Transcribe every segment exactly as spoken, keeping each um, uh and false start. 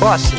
Medawasi.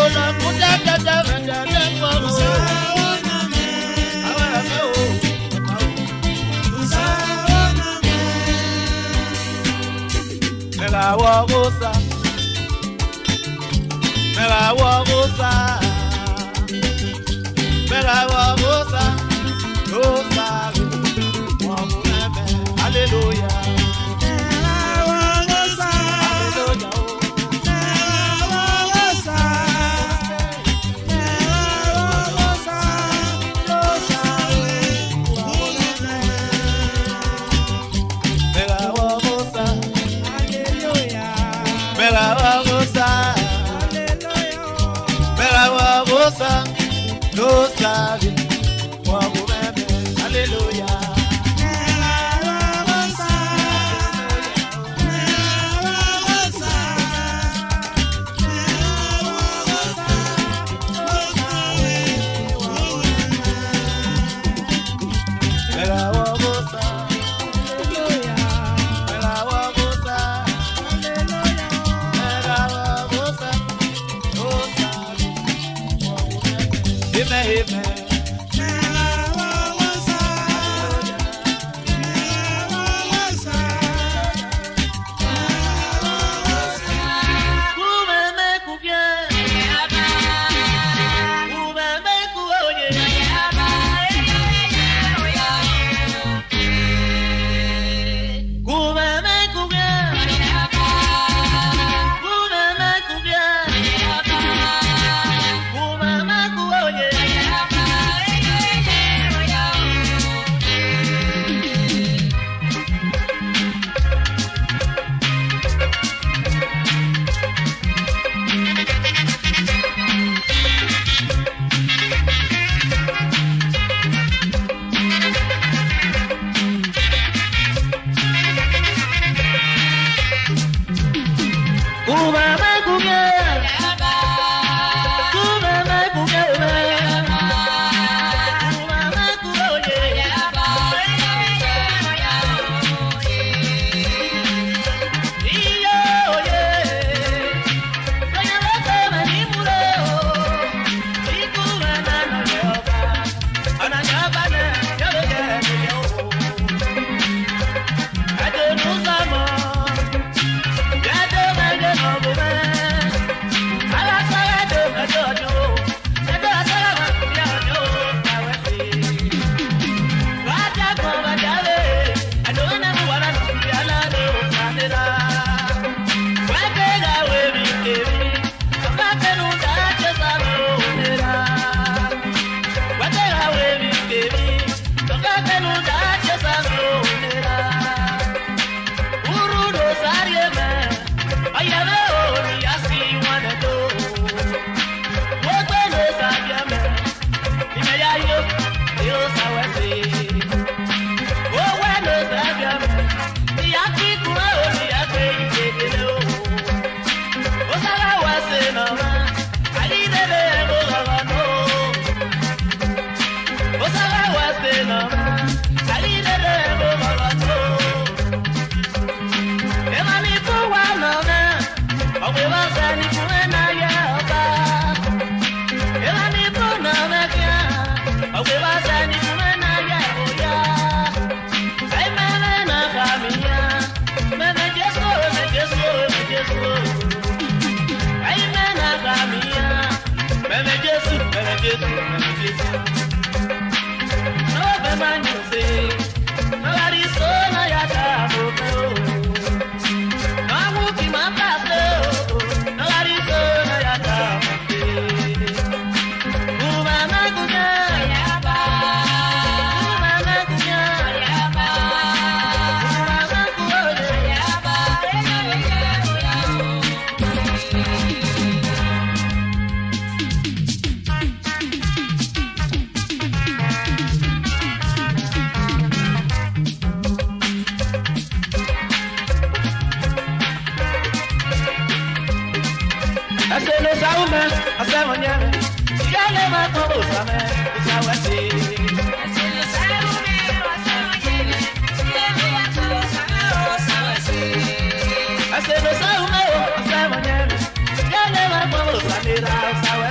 I said,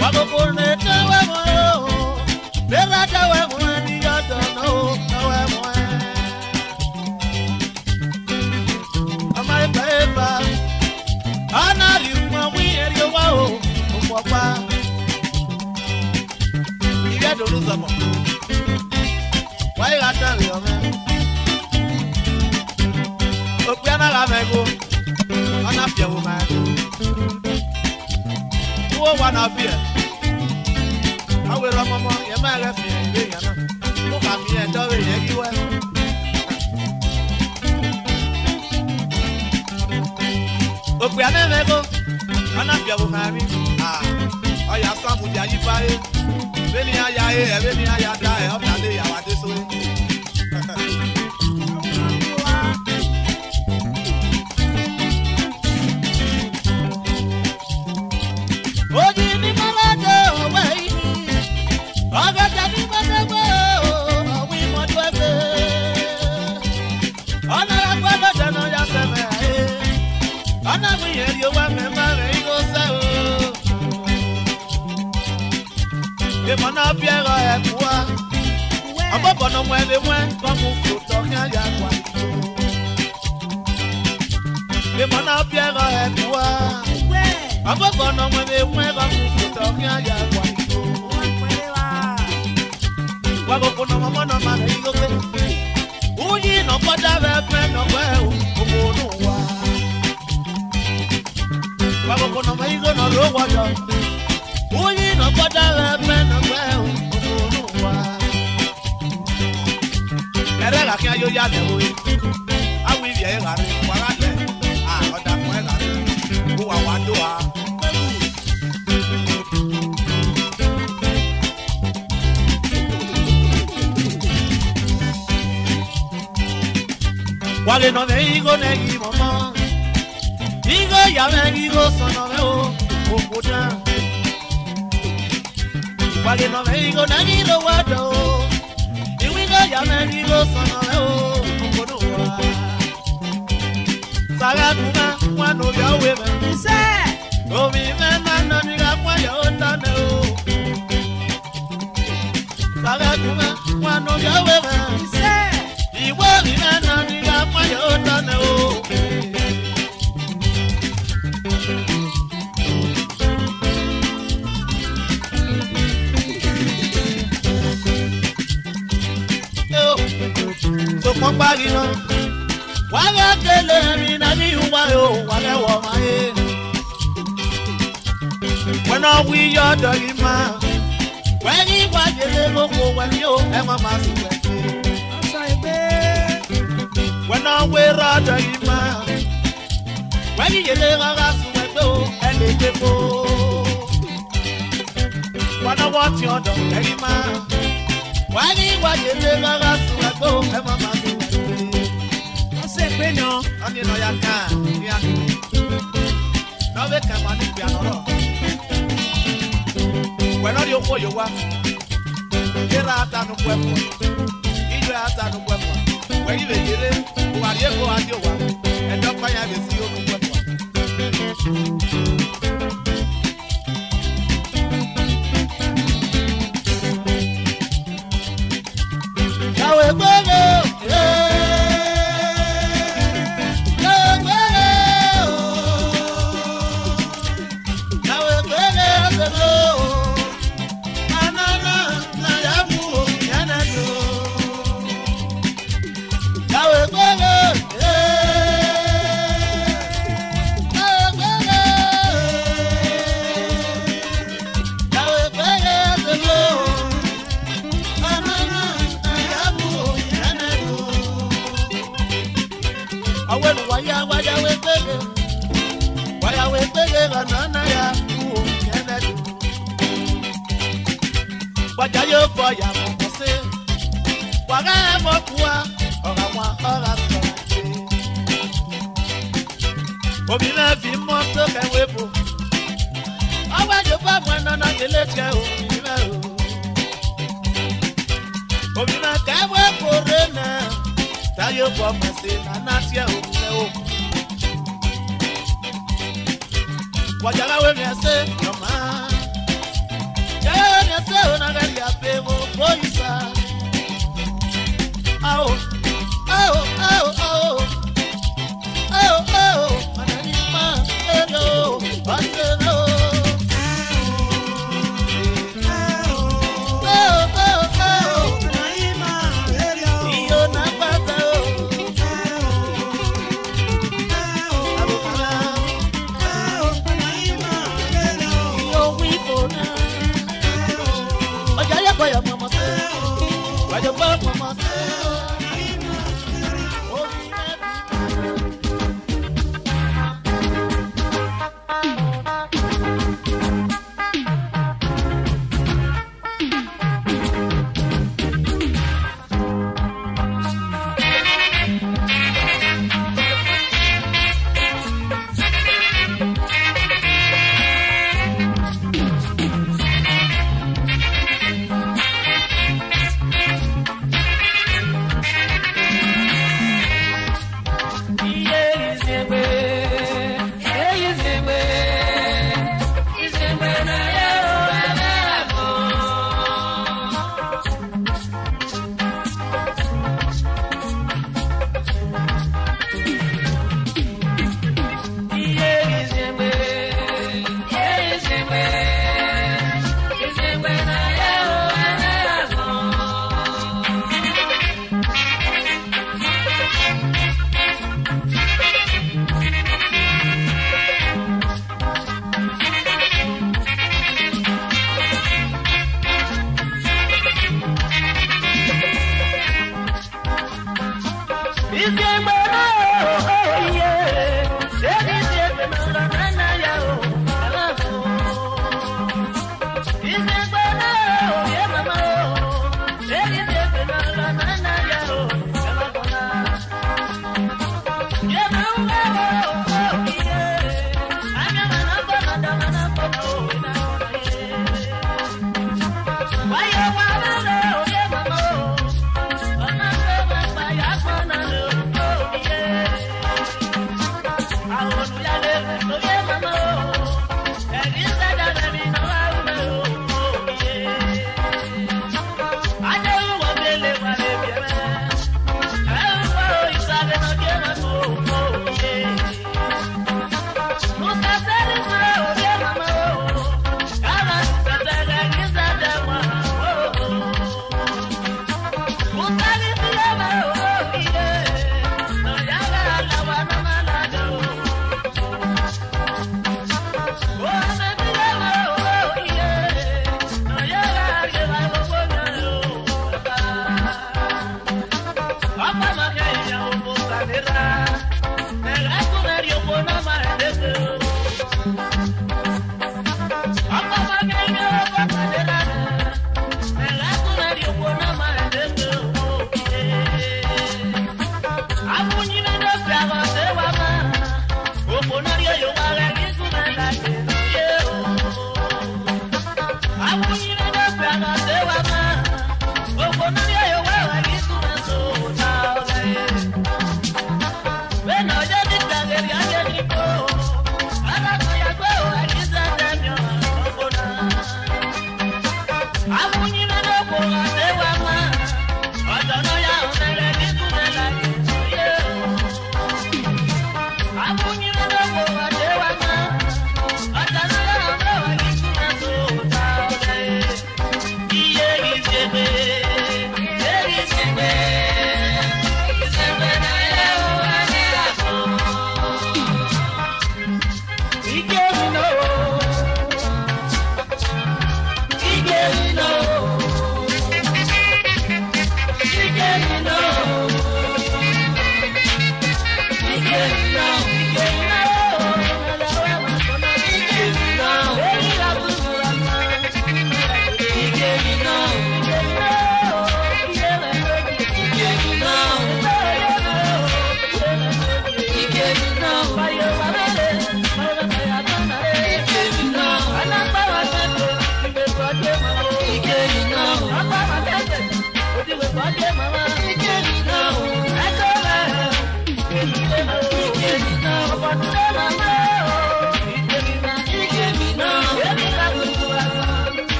Wago pone tawe mo, bela tawe mo ni yodo no tawe mo. Amai beba, anari mo wi eri wa o, mo pa. Iye do lu zamo. Why got that yo man? Opiana la mego, ana pia wo man. Wo wana pia. Awe ro momo, ye ma ga fi nge yana. Mo ka mi e do we ye ki we. Opiana mego, ana pia wo man mi. Ah, oya samu ja yi pa e. Beni aya e, beni aya da e, o ta le ya wa de so. Oji ni malade owe ni, agata ni malade owe mo dwebe. Ona la kwalo dano ya seme e, ona mi yeri owe me mare igo se o. E mana biera e kwa, abo bono mwele mwen komu fruto kya ya kwa. E mana biera e kwa. Abo bono mwene mwega mfuto kya ya kwa iko. Wago kono mamono mane iko ke. Uyi no koda vepe no kwe umunu wa. Wago kono maigo no rogo yo. Uyi no koda vepe no kwe umunu wa. Erega kya yo ya le we. Awi vie e gare wala le. Ah oda mo e gare. Uwa wado a. Wale no me higo negi mama, higo ya me higo sono me o okuda. Wale no me higo negi lo wado, higo ya me higo sono me o okuda. Saga kuma wano ya wewe, se o mi me nana mi ga kwa ya otane o. Saga kuma wano ya wewe, se iwo mi me nana mi ga kwa ya otane o. So come back in. Why tell me na mi wa yo wa le wo ma e. When are we your doggy man? When he was a little go when you and my master. When are we your doggy man? When he little gas went go and they go. When I watch your doggy man. When he was a little gas went go and my master. No, and you know you can. Now they come on the piano. When are you for your work? Get out of the weapon. You out of the weapon. When you get it, who are you go at your work? And don't buy a seal of weapon. Now we're going.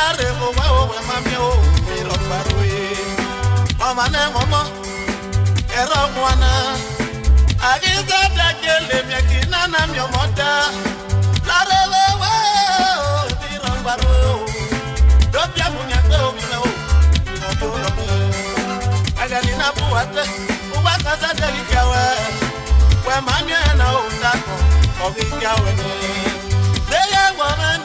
la remo wa o mami o mi ro parwe o mane momo ero mwana agiza da gele mi akina na mi omoda la remo wa mi ro parwe do bia munya pe o mi o do do agali na buate o wa kasa de gawe we mami na o da ko o gi gawe ni de ya woman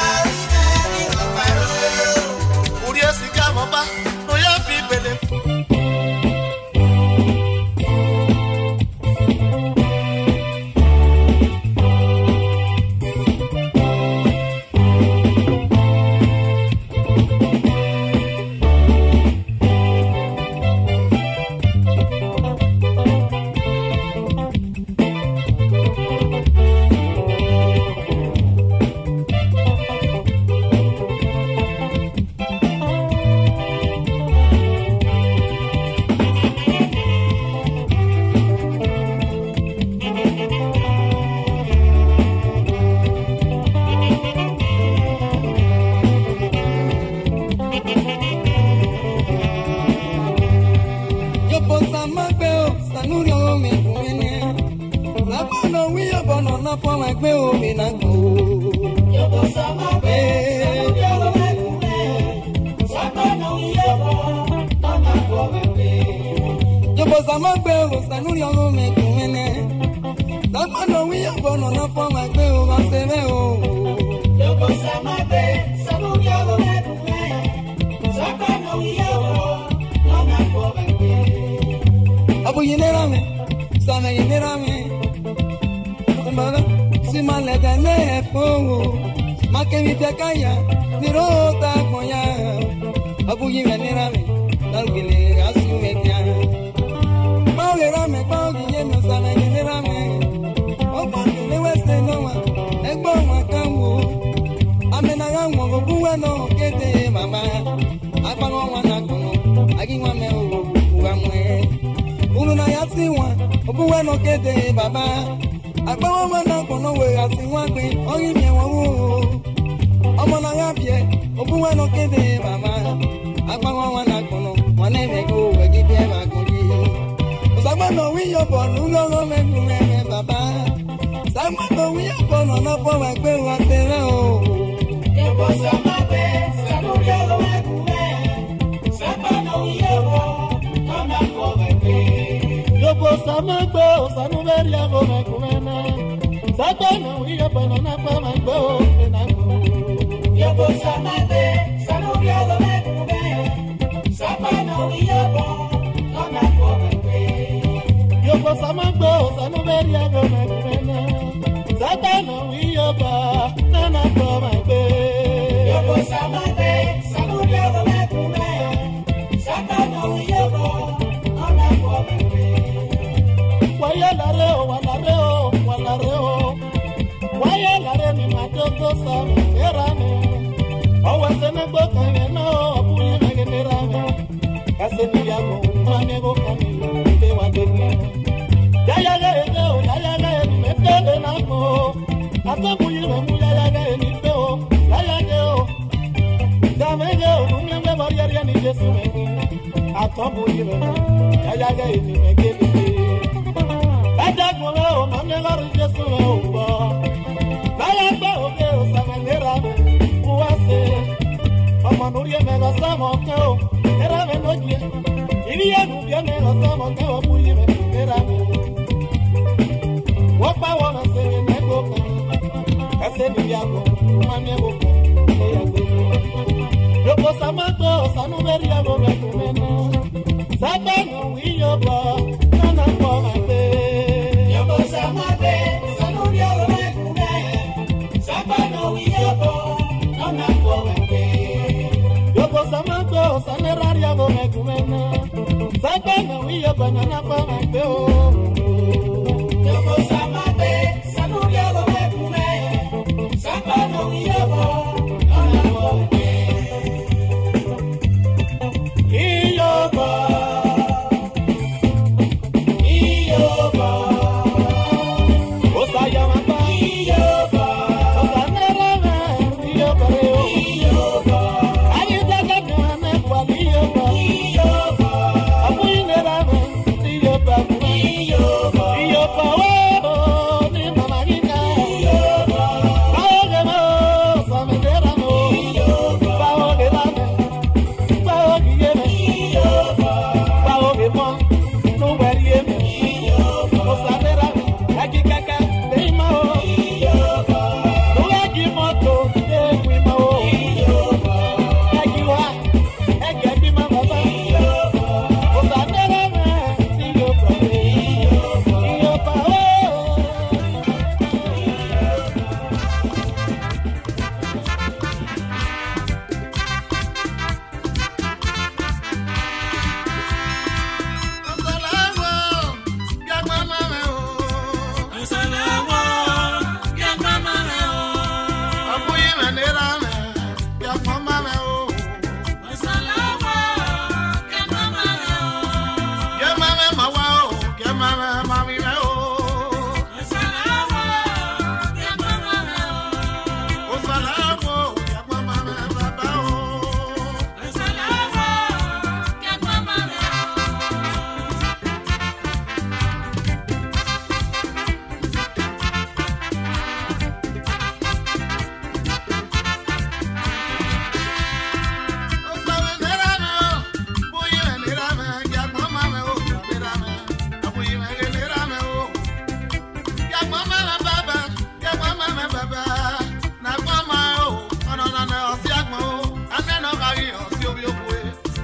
Uri esi kama ba, no ya fi bele. sanurio me kuene. Sabano wi abono na po ma gbe o mi na go. Yo go sama be, sanurio me kuene. Sabano wi abono na po ma gbe. Yo go sama be o sanurio me kuene. Sabano wi abono na po ma gbe o ma se me o. Yo go sama be, sanurio me kuene. Sabano wi abono na po ma gbe. Abu yinerame, sana yinerame. Mala, si mala dane fongo, makemi takaya, nirota koya. Abu yinerame, dalgile asumekya. Bawerame, bawiyeno sana yinerame. Opa le weste noa, egbo makambo. Amena gango buweno kete mama. Akpango wana kono, agiwa me o uamwe. Uluna yasi wa, obuweno kete baba. Agbawo mana kono we asiwa gbe, oyin mi won wo. Omo na ya bie, obuweno kete mama. Agbawo wana kono, wane me go we gide ma goji. Usagbono wi yo bonu logo me me baba. Sagbono wi yo bonu na po ma gbe wa tere o. Yo bo sama be, sanurio lo me kume. Sagbono wi yo bonu na po ma gbe. Yobo samagbo sanuberia go mekumena. Sabana wiya banana pa magbo enago. Yobo samagbe sanuberia go mekumena. Sabana wiya banana pa magbo. Yobo samagbo sanuberia go mekumena. Sabana wiya banana pa magbo. Yobo samagbe sanuberia go mekumena. Sabana wiya banana pa magbo. Waya la reo, wala reo, wala reo. Waya la re mi matoko sa erame. Owa sene boka yeno, apuye megenerame. Kase ni yago, mane go kamilo, te wa dene. Yaya ga ego, yaya ga eni metele nako. Ata puye me mu yaya ga eni feo, yaya ga o. Dame ga o, numye me bariya ni Jesu mege. Ata puye me, yaya ga eni megele. Ajagun o mame lori Jesu o bo. Baya gbe oke o samanera me uwase. Omo nuri me lo samo ke o. Era me noje. Iri ya nu bi me lo samo ke o buyi me era me. Wo pa wo na se me go ka. Ase ni ya go mame go ko. E ya go. Yo ko samato sanu beri ya go me ku me no. Sabanu wi yo bo. Nana ko ma pe. Samate, sanurio lo me kume. Sabano wiyobo, nona kume. Yoko samato, saneraria lo me kume na. Sabano wiyobo, nona kume o. Yoko samate, sanurio lo me kume. Sabano wiyobo, nona kume. Iyobo, iyobo. Yo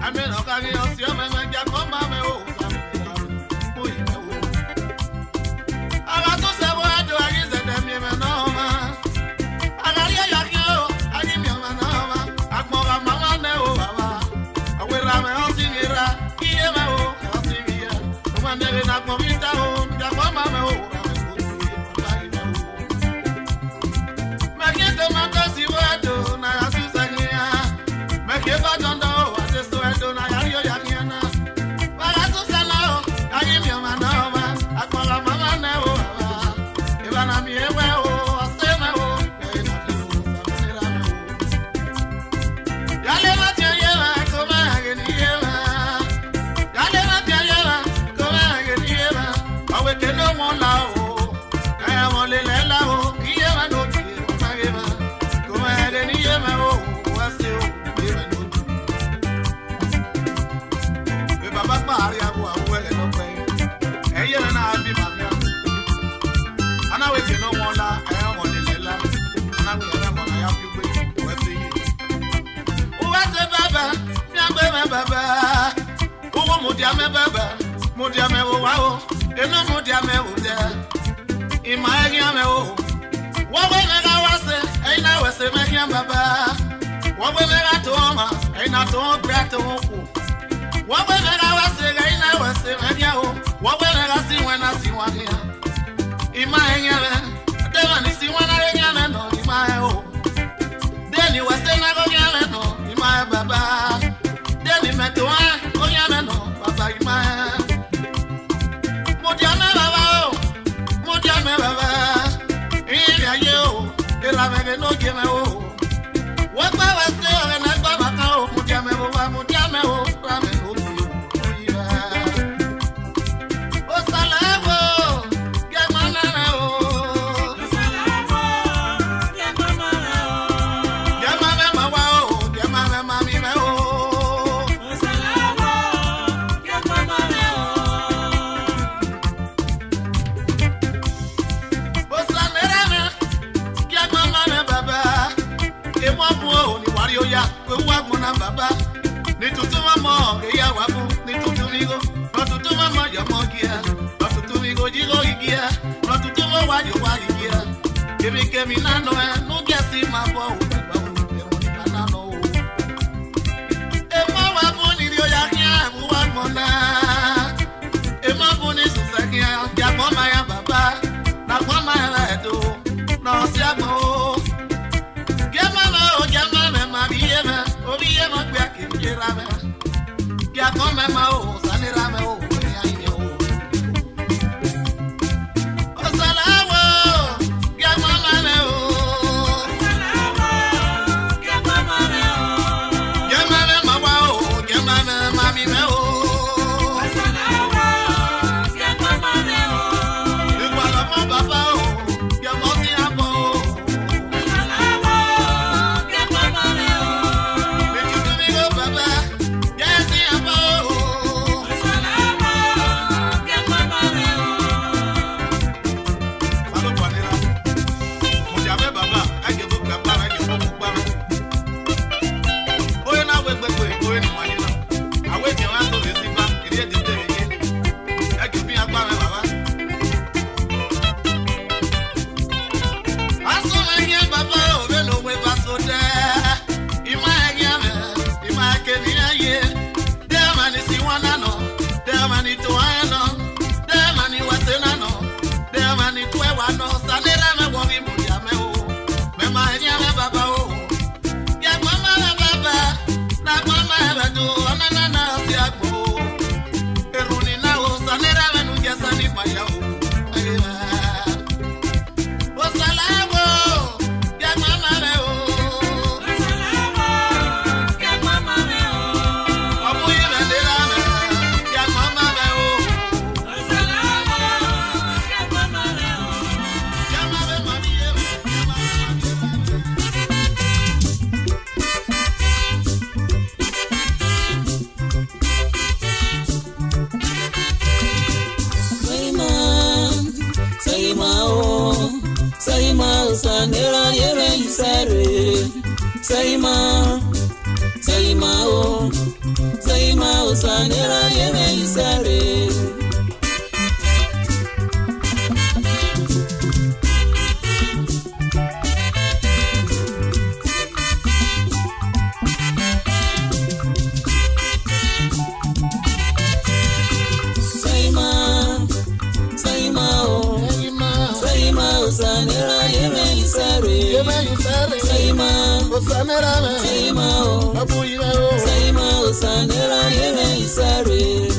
sanera yere isere Sayma Sayma oh Saima usanera yeme isare. Saima, Saima o, Saima usanera yeme isare. Yeme isare. Saima usanera me. Saima o, abuira o. Saima usanera yeme isare.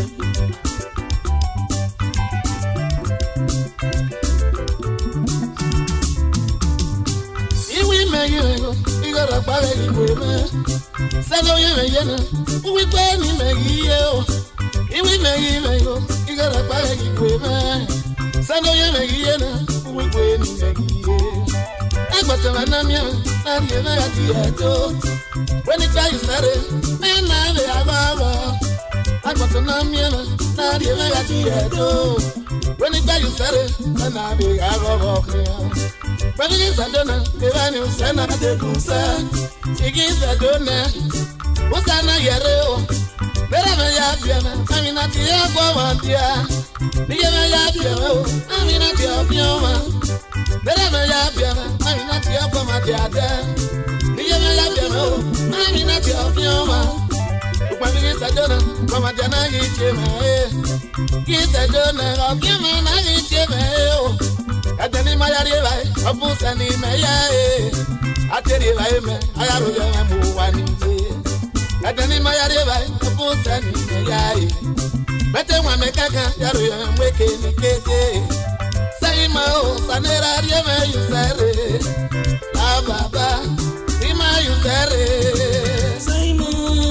Iwi me yo, igara pare iwe me. Sano yeme yena, uwi pe ni me yo. Iwi me yo, igara pare iwe me. Sano yeme yena, uwi pe ni me yo. Agbata na mi na mi na ya ti eto. When it guy started, man, I have I got to know me, not the way I did. When it guy started, and I be I go here. But it is a donor, the one who sent out the goose. It is a donor. What's an ayero? Wherever you have, I mean, not the other dear. The other yard, I mean, not your fiona. Wherever you have, I mean, not your former dear. I'm in a job, you know. When you get a donor, come at an eye, get a donor of your man, I eat you. At any my area, a boost and in my eye. I tell you, I have a one day. At any my area, a boost and in my eye. Better one make a carry and wake in the case. Say, my old Sanera, you say, ah, Baba. Saima,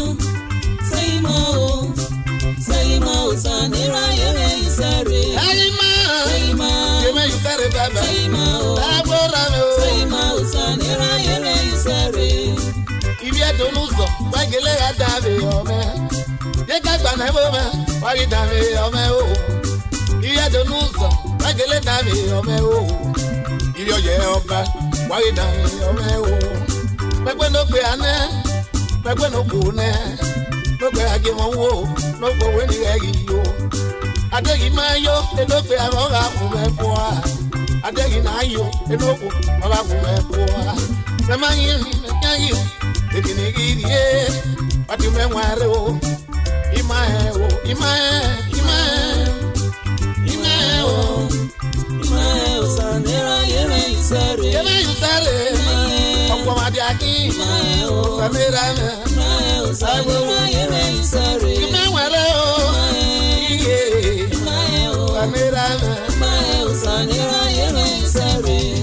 Saima, Saima, Sanera, yeme isare. Saima, Saima, yeme isare baba. Saima, Saima, Sanera, yeme isare. Ibi adonuzo, wagele adave ome. Yeka bana ome, wagi dave ome o. Ibi adonuzo, wagele dave ome o. Ibi oye oba, wagi dave ome o. Megwe no pe ane, megwe no kune, megwe agi monwo, no go weni egi yo. Adegi mayo, eno pe amoga kumepoa. Adegi na yo, eno ko amoga kumepoa. Sema yini mekanyo, ekini girie, pati menware o. Imae o, imae, imae, imae o. Imae o sanera yeme isare. Yeme isare. Aki, Samira, Samira, yeme isare. Kimewale o, Samira, Samira, yeme isare.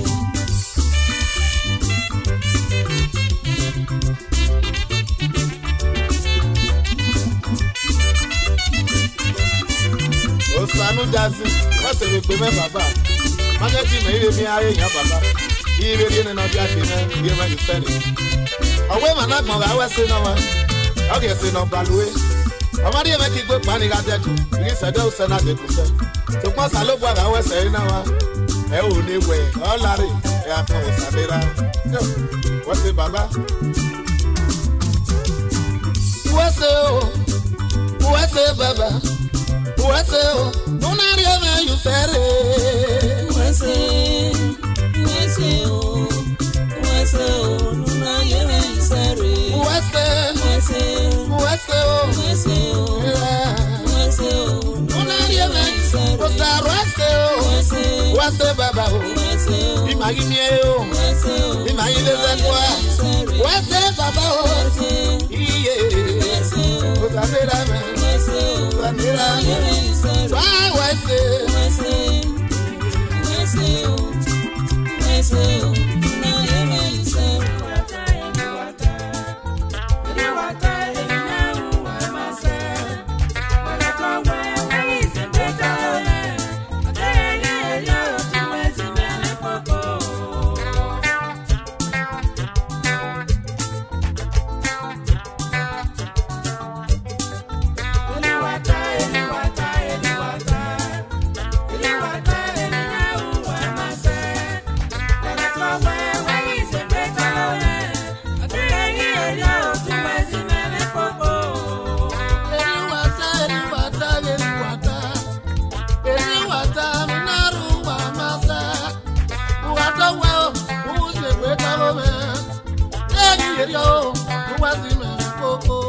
Osanu Jazi, what's the women, Baba? Magazine, maybe me, I am Baba. Even in another thing, you might say it. Away, my not mother, I was saying, I guess in no bad way. I'm not even making good money at that. Yes, I don't send out the person. So once I look what I was saying now, I only way, all Larry, I have no Sabera. What's it, Baba? What's it? What's it, Baba? What's it? Don't I ever you said it? What's it? Weseo, Weseo, Nuna yeme isare. Weseo, Weseo, Weseo, Weseo, Nuna yeme isare. Weseo, Weseo, Weseo baba o. Weseo, imagi mieo. Weseo, imagi lezekwa. Weseo baba o. Iye. Weseo, Weseo, Weseo, Weseo. Why Weseo? Weseo, Weseo. Weseo, na yeme isare. yo, who was in my coco.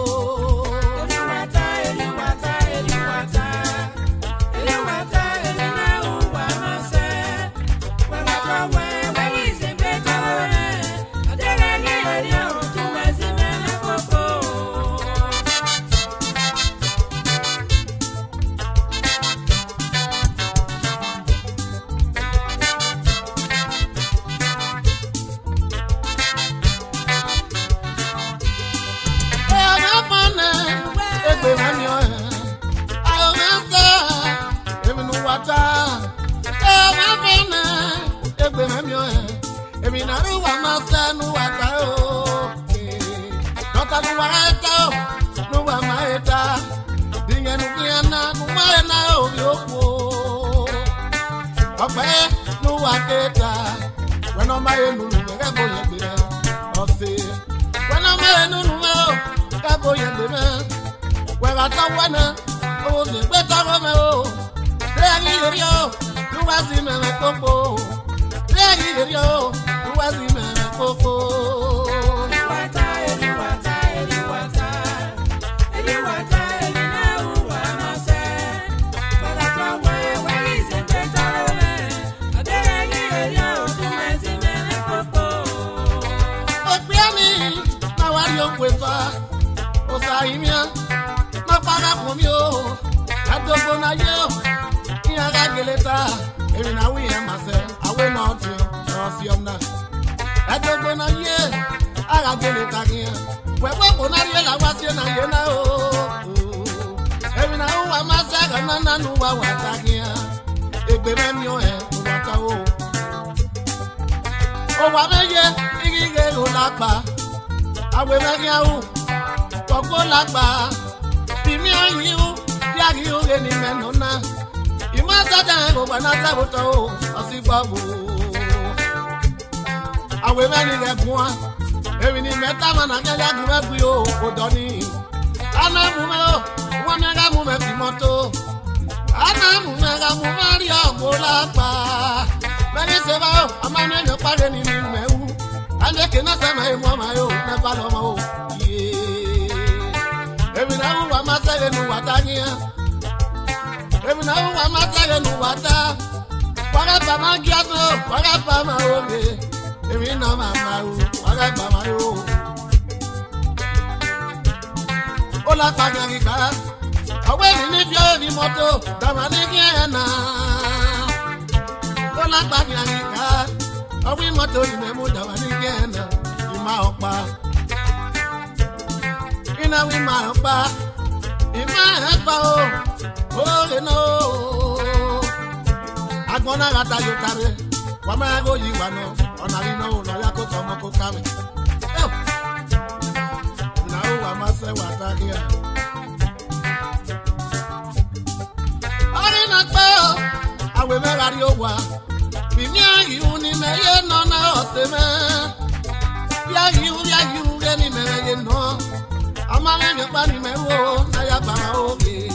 When I'm my new, I go yet there. Or say, when I'm my new, I go yet there. When I don't wanna, oh, the better of my own. There you do was in a coco. There you do was in a coco. You are tired, you are tired, you are tired, and you are tired, and now I must say, but I don't know where is it better. Osaimia, ma para comio, adobo na yo, iyaga geleta, emi na we myself, I will not you, no see na. Adobo na ye, aga geleta kia, we we na ye la wasi na ye na o. Emi na o amasaga na na nu wa watakia, egbe me mi o e, wata o. O wa meye, igi ge lo lapa, awe me kia o. Koko lagba, bimi ayiu, yagi o geni menona. Imasa jango bana saboto, asibabu. Awe mani gekwa, ewi ni meta mana kaya gume buyo, odoni. Ana mume o, wamega mume fimoto. Ana mume ga mume rio golagba. Mani seba o, amane no pare ni meu. Ande kena sama e mama yo, na paloma o. Every now I'm not saying no water here. Every now I'm not saying no water. What about my gather? What about my own? Every now I'm what about my own? Ola Pagarica. I went in if you're the motto, Damaniana. Ola Pagarica. I will motto in the mood of Damaniana. In my opa. Ina we ma pa, ima pa o, oh no. Agbona gata yo tare, wa ma go yi wa no, ona ri no no ya ko tomo ko kame. Na o wa ma se wa ta here. Ari na pa, awe me rari o wa. Bi mi ayi uni me ye no na o se me. Ya yi u ya yi u ni me ye no. Amale me pani me wo na ya ba o ge.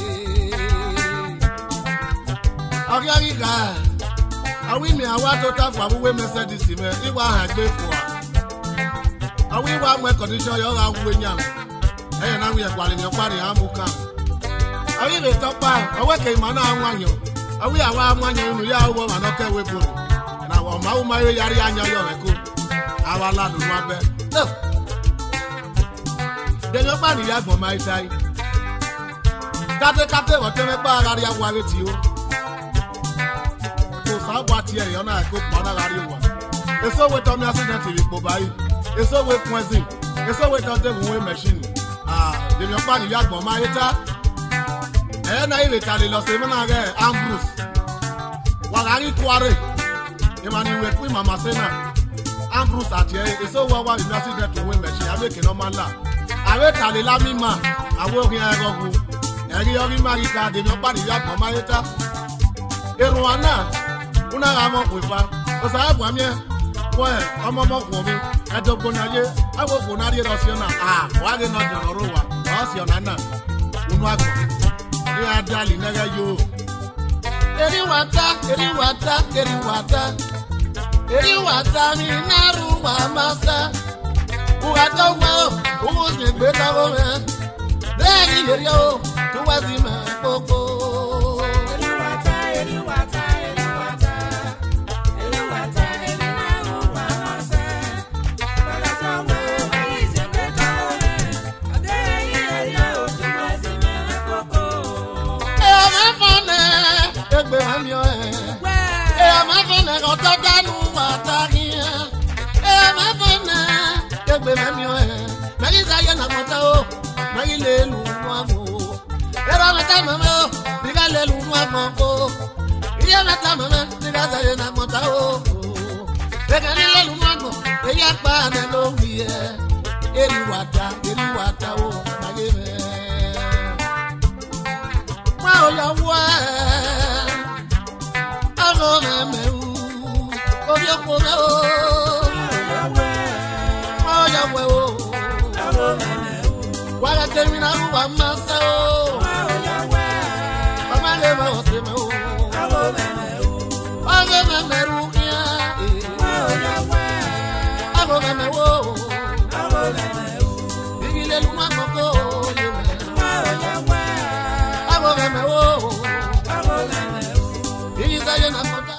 Ariga. Awi me awa to ta fa we Mercedes me iwa ha gbe fo a. Awi wa mo condition yo ra wo nya. Eh na we kwale me kware amuka. Awi le to pa, owe ke ma na anwanyo. Awi awa anwanyo nu ya wo ma no ke we bo. Na wo ma wo ma yo yari anya yo me ko. Awala nu ma be. Then your body has for my side. Kate kate what me ba ari awa ti o. Ko sa wa ti e yo na ko pa na ari wa. Eso we to me accident ri po bai. Eso we kwezin. Eso we to dem we machine. Ah, then your body has for my ta. Eh na ile tali lo se me na ge Ambrose. Wa ari kware. E ma ni we ku mama sena. Ambrose ati e eso wa wa accident we machine. Abeke no man la. Awe tali la mima, awe okin agogu. Eri ori marika de no pari ya ko marita. Eru ana, una ga mo ku fa. O sa abu amie. Wo e, omo mo ku mi. Edogbo na ye, awo ku na ri ro si na. Ah, wa ge no jo ro wa. O si ona na. Unu ago. Ni adali na ga yo. Eri wata, eri wata, eri wata. Eri wata ni naru wa masa. Ugatogwa, ugusi gbetago me. Deri yorio, tuwazi me popo. Eluwata, eluwata, eluwata. Eluwata, eluwata, eluwata. Ugatogwa, ugusi gbetago me. Deri yorio, tuwazi me popo. Eh, ma fone, egbe mamio eh. Eh, ma fone, kotata nu watagia. Eh, ma fone, egbe mamio eh. Melisa yana kota o, magile lu mwamo. Era mata mama, diga le lu mwamo. Iya mata mama, diga za yana kota o. Diga le lu mwamo, iya pa na lo biye. Eri wata, eri wata o, magime. Ma o ya wa, ago me me u, o yo ko me o. Ma o ya wa o. Wala termina ruwa masa o. Mama leva o se me o. Age me me rukia. Ago me me o. Bigile luma moko yo me. Ago me me o. Bigisa yo na mota.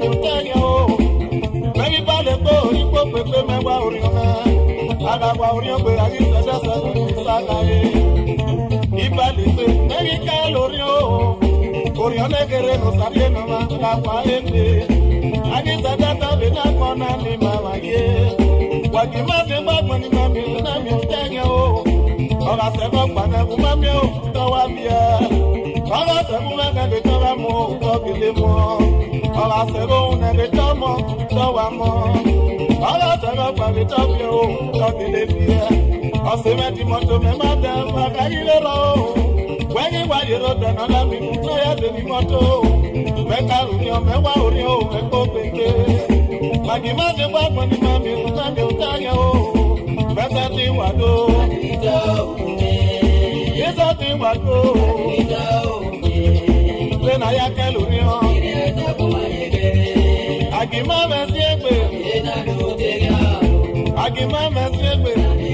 Tenyo, many bad go, you put the member Oriona, Agua Orion, I give the Sagae. Ibali, many calorio, Oriona Guerrero, Sariano, Agua Ende. I give the data, the Nakon and the Mama. What you must have bought when you come in, and you Tenyo, or I said, Mamma, Tawabia. Ọlá sẹ́gun mẹ́kẹ́ tó bá mú tọ́kìlì mọ́. Ọlá sẹ́gun mẹ́kẹ́ tó mọ́ tọ́wà mọ́. Ọlá sẹ́gun pàdé tọ́kì ó tọ́kìlì fìyà. Ọ̀sẹ̀ mẹ́tì mọ́tò mẹ́má tẹ fàkà yílé lọ. Wẹ́yìn wáyé ló tẹ̀nà lámì tó yẹ tèmi mọ́tò. Mẹ́ka rùnì ọ̀ mẹ́wàá orí ó mẹ́kọ́ pété. Màgì má ti wá pọ̀ ní mami ò mami ò táyà ó. Mẹ́sẹ̀ ti wà tó. Yíṣọ́ ti wà tó. Na ya kelu ni o. Agima mesi egbe. Agima mesi egbe.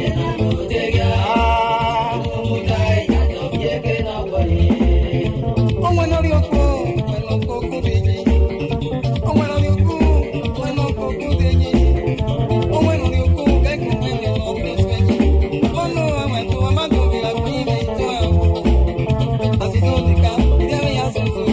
Ọmọ lórí oko, pẹ̀lú oko kúndéjì. Ọmọ lórí oko, pẹ̀lú oko kúndéjì. Ọmọ lórí oko, kẹ́kọ̀ọ́ pẹ̀lú ọkọ̀ ìfẹ́jì. Ọmọ àwọn ẹ̀tọ́ ọmọdé àgbọ̀nyí mi tó àwọn. Àtijọ́ ti ká, ìdẹ́rẹ́ yà sọ̀tọ̀.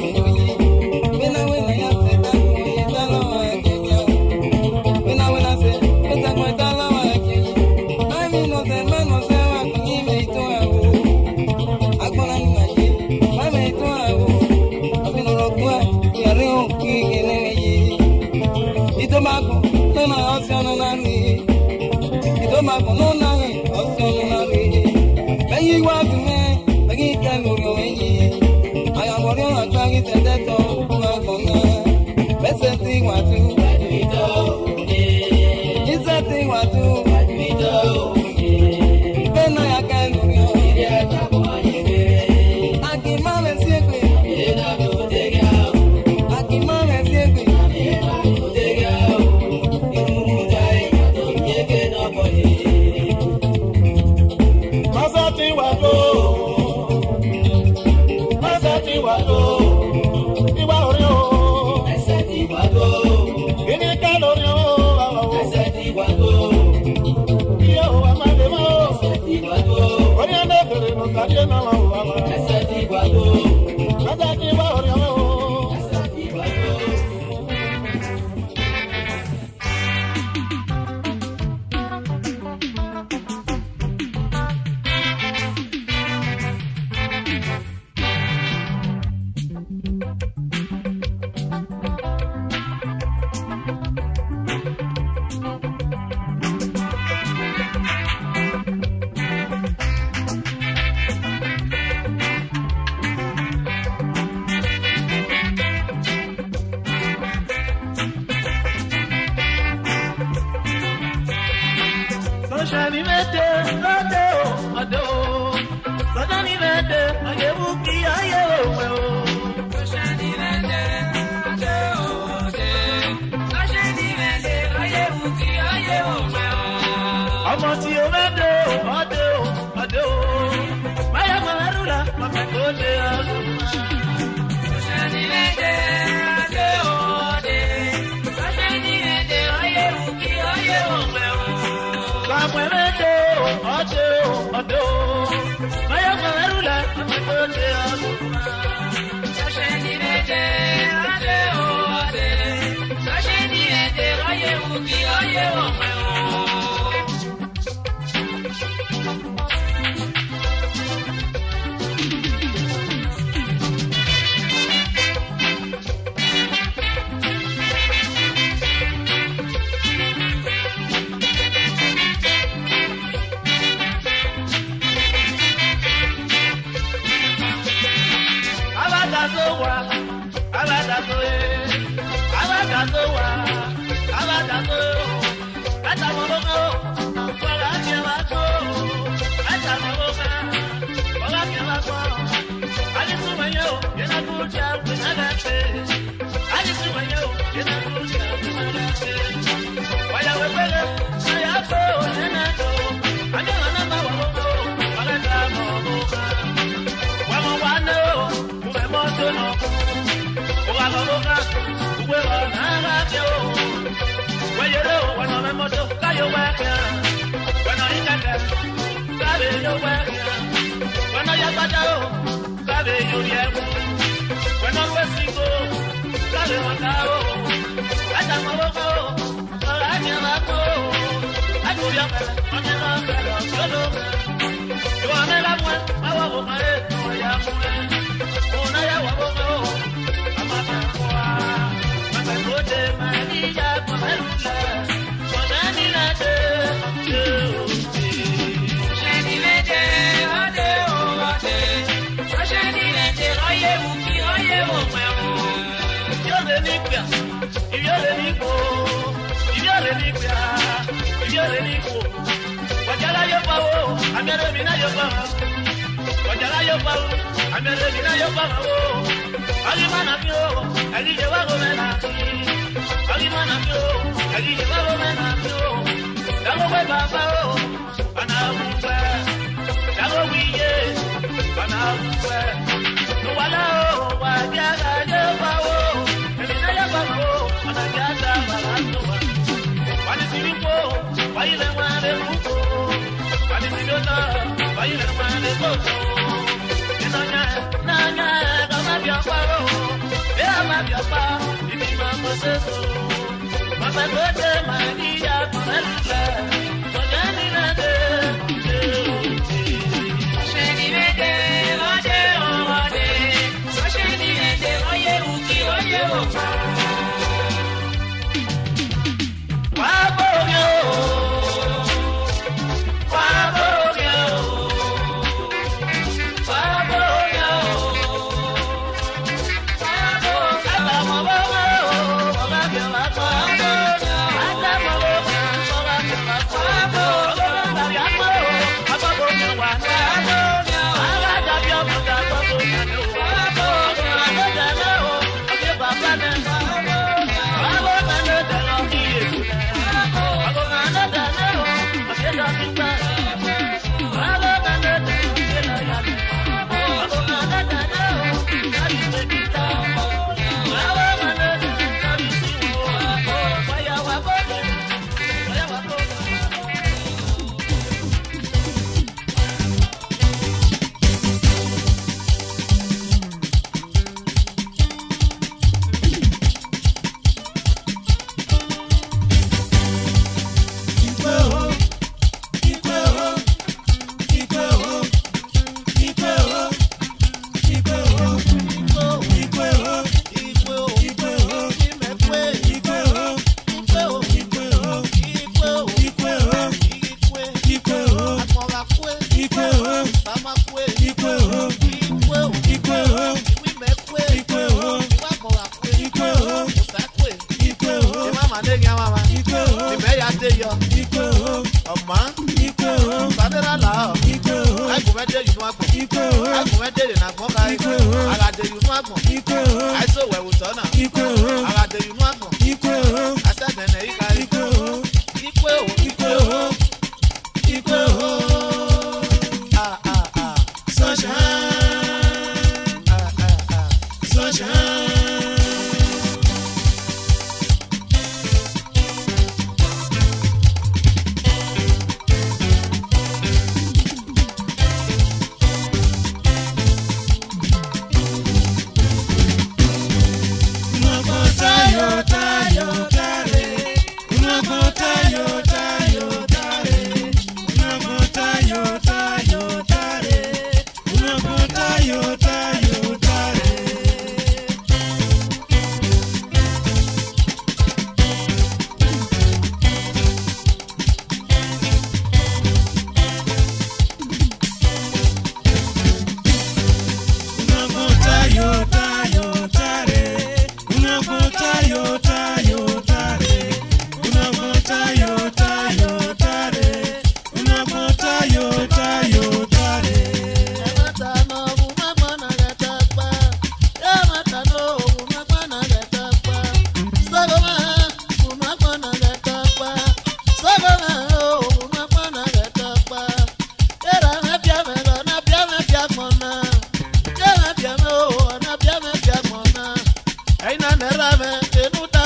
Aina nerame, tenuta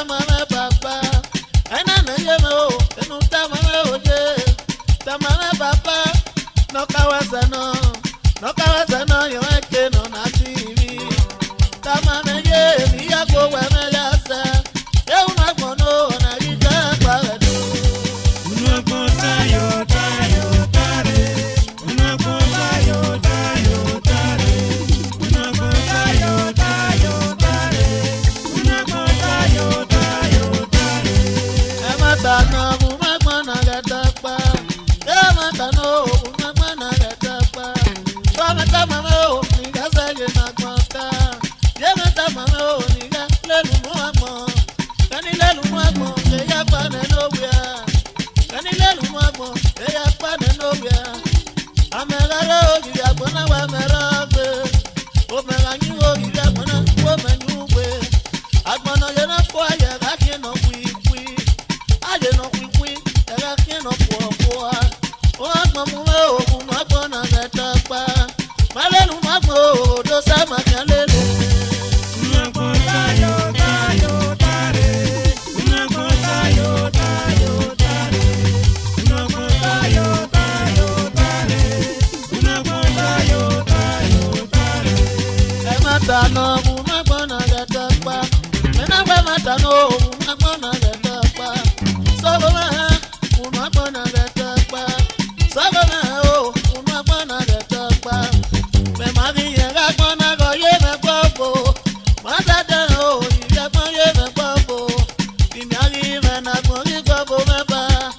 no kawasa no, no kawasa no yo eke no na tivi. Tama me ye mi ya go we me ya se. E una gbono na ija pa do. Una cosa yo ta yo tare. Una cosa yo ta yo tare. Una cosa yo ta yo tare. Una cosa yo ta yo tare. E mata no bu ma gbona ga ta pa. E mata no bu ma gbona ga ta pa. So mata mama o ni ga sa ye na gbota. Ye mata mama o ni ga lelu mo agbo. Kani lelu mo agbo e ya pa na no wia. Kani lelu mo agbo e ya pa na no wia. Amera ro gi ya gbona wa mera gbe. O mera ni o gi ya gbona o me nu gbe. Agbona ye na po aye ga ki no kwi kwi. Aye no kwi kwi e ga ki no po po. O agbo mu me o ku no gbona ga ta pa. Ma lelu mo agbo do sa ma kan lelu. Una cosa yo ta yo tare. Una cosa yo ta yo tare. Una cosa yo ta yo tare. Una cosa yo ta yo tare. E mata no bu ma gbona ga ta pa. Me na gbe mata no bu ma gbona ga ta pa. So go ma bu ma gbona ga ta pa. So go ma o bu ma gbona ga ta pa. Me ma bi ye ga gbona go ye me gbo bo. Ma da da o ye gbo ye me gbo bo. Bi mi ari me na gbo ri gbo bo me ba.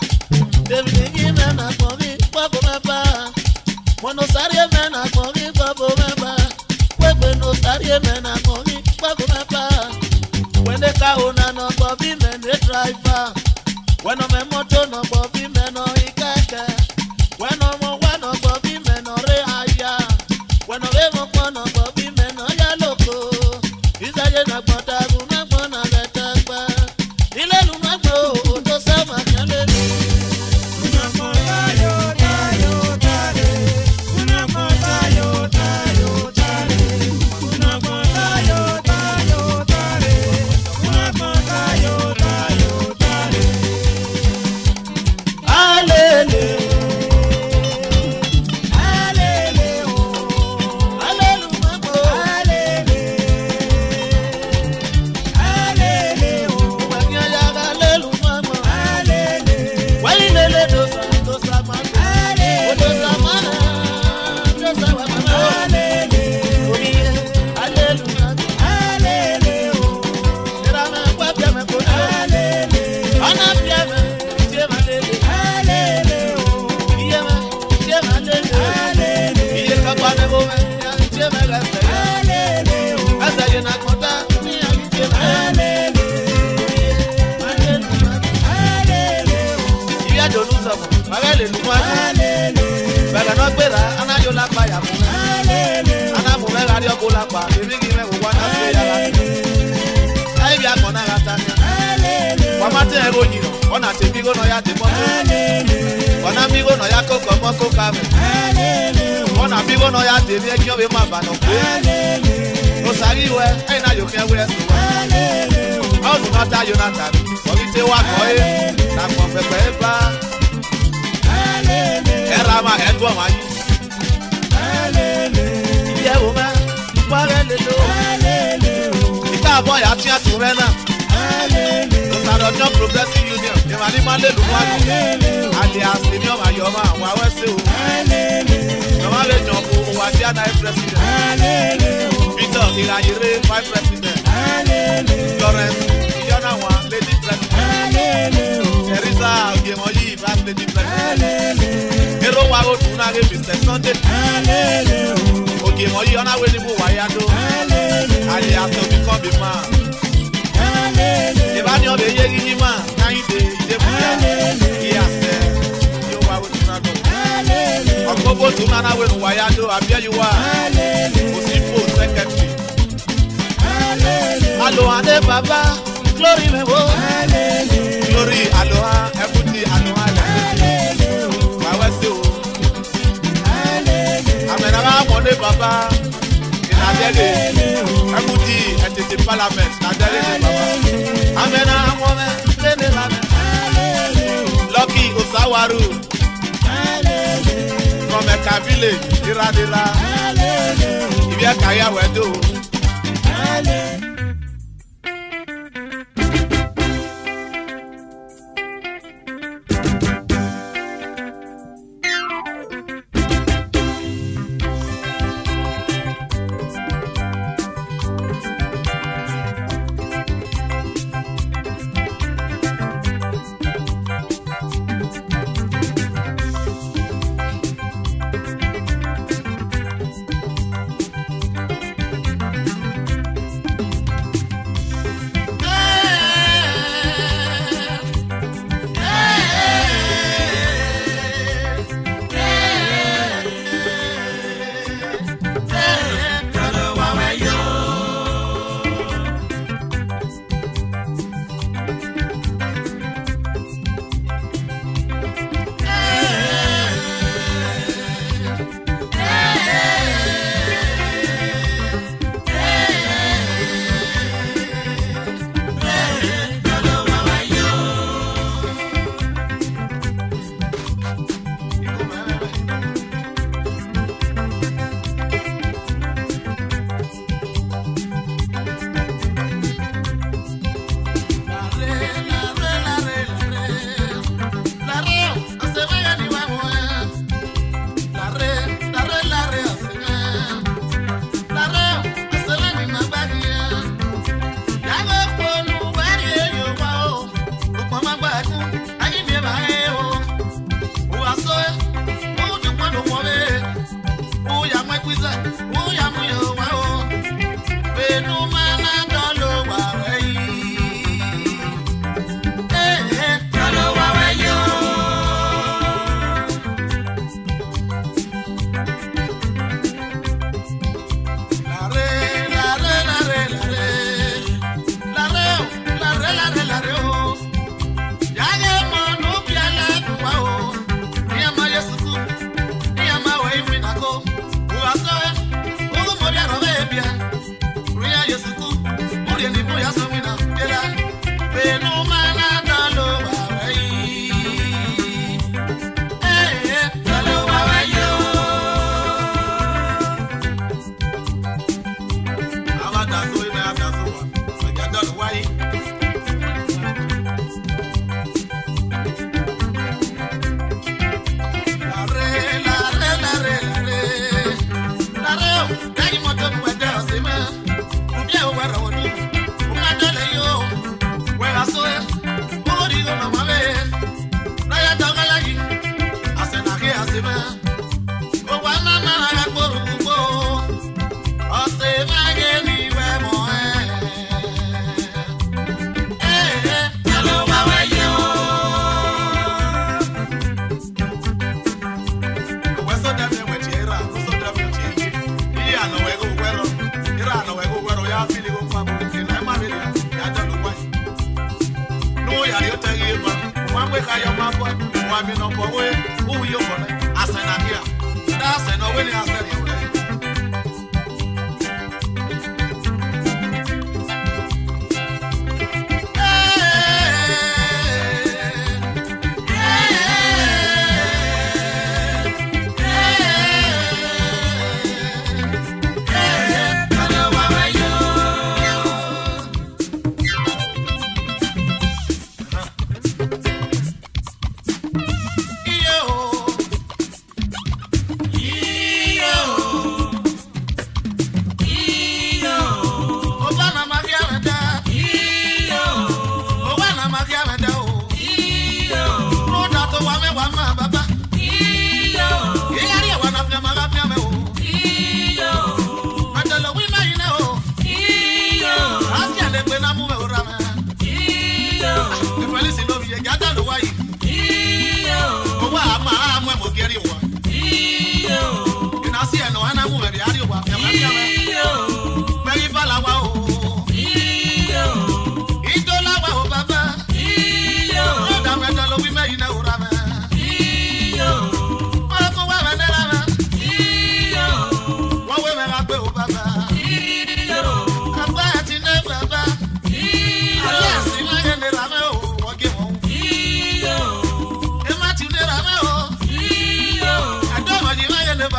Dem ni gi me na gbo ri gbo bo me ba. Mono sari me na gbo ri gbo bo me ba. Kwegbe no sari me na gbo ri gbo bo me ba. When the car owner no Bobby men the driver. When no me moto no Bobby men no ikeke. When no mo one no Bobby men no re aya. When no we mo no Bobby men no ya loko. Isa ye na gbota gu na gbona leta gba. Ile lu ma gbo to sa ma kan le. Una cosa yo ta yo tare. Una cosa yo ta yo tare. Una cosa yo ta yo tare. Una cosa yo ta yo tare. Alele. Alele o. Alelu ma gbo. Alele. Alele o. Ma ki ya ga alelu ma gbo. Alele. Wai lele do sa do sa ma. O do sa ma. Do sa wa ma. Alele. Omi alelu ma gbo. Alele o. Era me kwa pia me ko. Alele. Ana pia me tie ma lele. Alele o. Iye me tie ma lele. Alele. Iye ka pa me bo me tie me ga se. Alele o. Asa ye na konta mi a mi tie ma. Alele. Alelu ma gbo. Alele o. Iye do nu so mo. Ma ga le lu ma. Alele. Bẹ̀rẹ̀ náà gbéra, aná yóò lápá yàgò. Alele. Aná mú mẹ́ra rí ọkọ̀ lápá, èmi kì í mẹ́wò wá náà gbé yàrá. Ayé bí akọ̀ náà ra ta ni. Alele. Wà má tẹ̀ ẹ̀rọ yìí nà, ọ̀nà àti bí gbóná ya ti mọ́. Alele. Ọ̀nà bí gbóná ya kókò mọ́ kókà mẹ́. Alele o. Ọ̀nà bí gbóná ya tèmi ẹ̀kí ọ̀bẹ má bà nà pé. Alele. Ó sàrí wẹ, ẹ̀yin náà yóò kí ẹ wé ẹ̀sùn wá. Alele o. Ọ̀dùn náà tá Jonathan, ọ̀rí tẹ́ wá kọ́ ẹ́. Nàpọ̀ pẹ̀pẹ̀ bá. Alele. Ẹ̀rọ àmà ẹ̀dùn ọ̀mà yìí. Alele. Ìyẹ́ wò mẹ́, wọ́rẹ́ lè lò. Alele o. Ìka àbọ̀ yà tún ẹ̀tún rẹ̀ náà. Alele. Ọ̀sàdọ̀jọ́ Progressive Union, ìwádìí máa lè lù wá ní. Alele o. Alias Premium Ayọ̀mọ́ àwọn awẹ́sẹ̀ o. Alele. Ìjọba lè jọ fún Owadi Anai President. Alele o. Peter Irayere Vice President. Alele. Florence Iyonawa Lady President. Alele o. Teresa Ogemoyi Vice Lady President. Alele. Ero wa Odunare Mister Sunday. Alele o. Ogemoyi Onawe ni mo wáyado. Alele. Alias Obikon Bima. Alele. Ìbáni ọbẹ̀ yé yíyí máa Káyìndé Ìdébúyà. Alele. Ìyàsẹ̀ yóò wá Odunare. Alele. Ọ̀gbọ́gbọ́ tó nana wẹ̀nu wáyado Abíọ́yíwá. Alele. Òsínfò Secretary. Alele. Aloha baba, glory me wo. Alele. Glory aloha, equity aloha. Alele o. Wawese o. Alele. Amenaba mone baba. Inadele. Alele o. Equity etete parliament. Nadele de baba. Amena mone lene lane. Alele o. Lucky Osawaru. Alele. From Omeka village, dira dira. Ibi akaya wedo.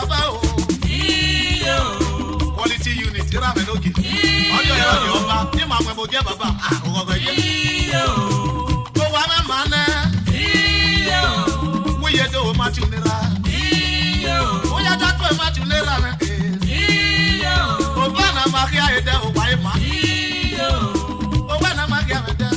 baba o. Quality unit ira me loki. Ojo ya di oba ni ma pe mo je baba. Ah o go je. Ko wa na mana. We ye do ma tunira. O ya ja ko ma tunira me. O ba na ma kia ede o ba e ma. O ba na ma kia ede.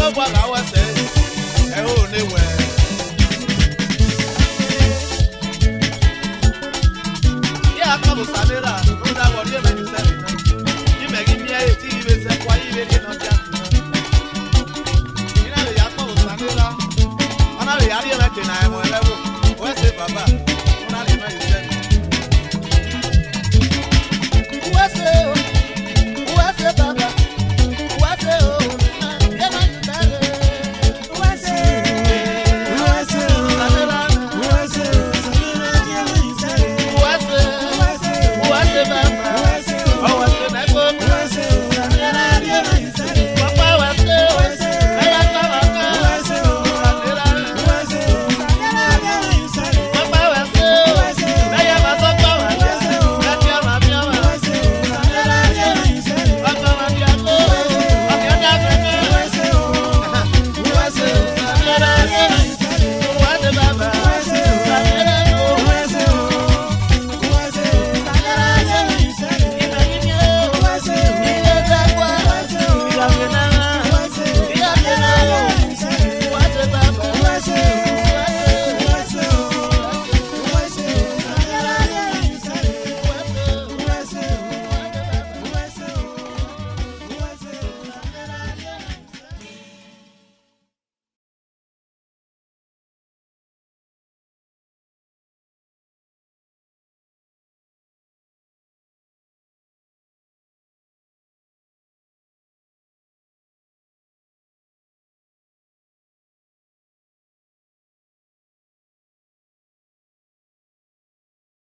bwa ga wese e o ne we ya ka bu sanera no da wo ye me ni se ni me gi mi e ti be se kwa yi be ni no ja ina le ya ka bu sanera ana le ya ri me ke na e mo ele wo we se baba